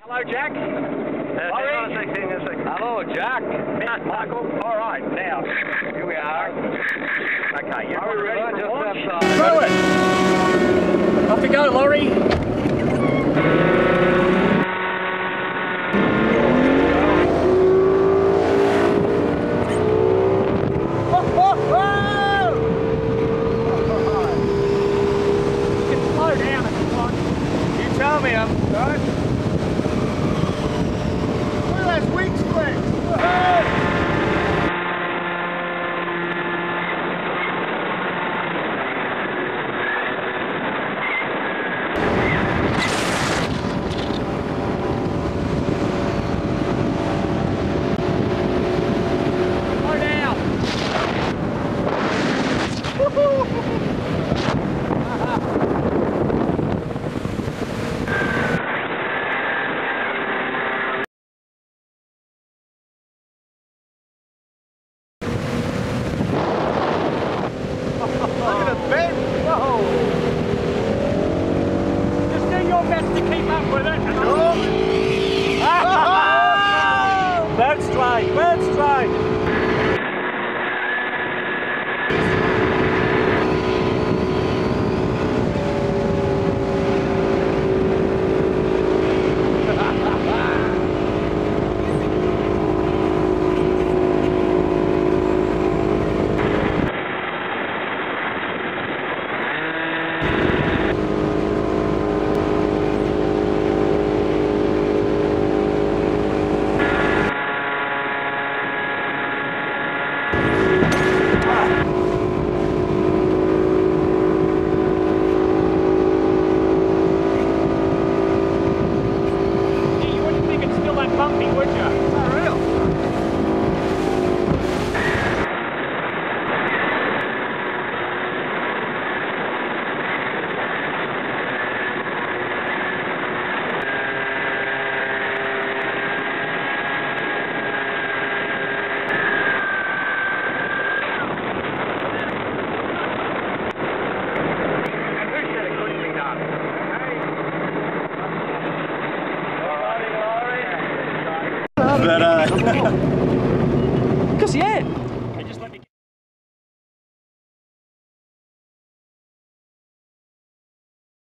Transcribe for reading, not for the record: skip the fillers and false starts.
Hello, Jack. Hello, Jack. Michael. All right, now. Here we are. Okay, you're ready for Just launch? outside. Throw it. Off you go, Laurie. You can slow down if you want. You tell me, I'm sorry. Look at those wing splits. Best to keep up with it. Bird strike, bird strike. Bumpy, would you? For real. But, because yeah.